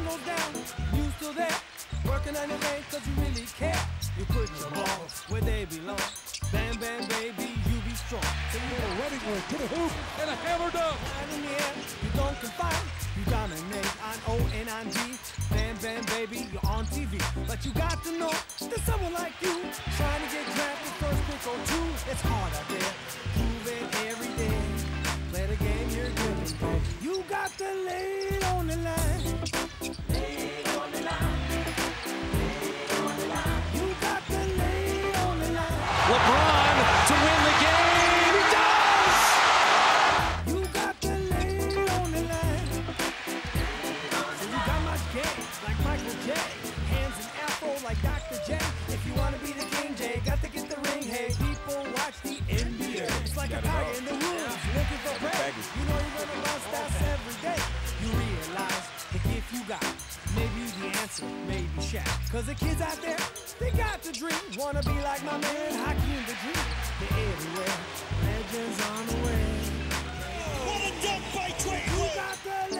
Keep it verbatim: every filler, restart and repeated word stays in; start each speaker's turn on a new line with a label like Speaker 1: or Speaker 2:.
Speaker 1: goes down, you still there, working on your lane cause you really care. You put your balls where they belong. Bam, bam, baby, you be strong.
Speaker 2: So you get a wedding ring to the hoop and a hammer dunk.
Speaker 1: Right in the air, you don't confine, you dominate on O and on D. Bam, bam, baby, you're on T V. But you got to know that someone like you trying to get drafted first pick or two. It's hard out there, prove it every day. Play the game, you're good and good. You got to lay it on the line. Lay it on the line. Lay it on the line. You got to lay it on the line.
Speaker 3: LeBron to win the game. He does!
Speaker 1: You got to lay it on the line. So you got my game like Michael J. Hands and afro like Doctor J. If you want to be the King J, got to get the ring. Hey, people watch the N B A. It's like a tiger in the woods looking for prey. You know you're gonna bust stats every day. You realize the gift you got, maybe the answer, maybe Shaq. Cause the kids out there, they got the dream. Wanna be like my man, Hakeem the Dream. They're everywhere, legends on the way.
Speaker 4: What a dunk by Trey!
Speaker 1: You got the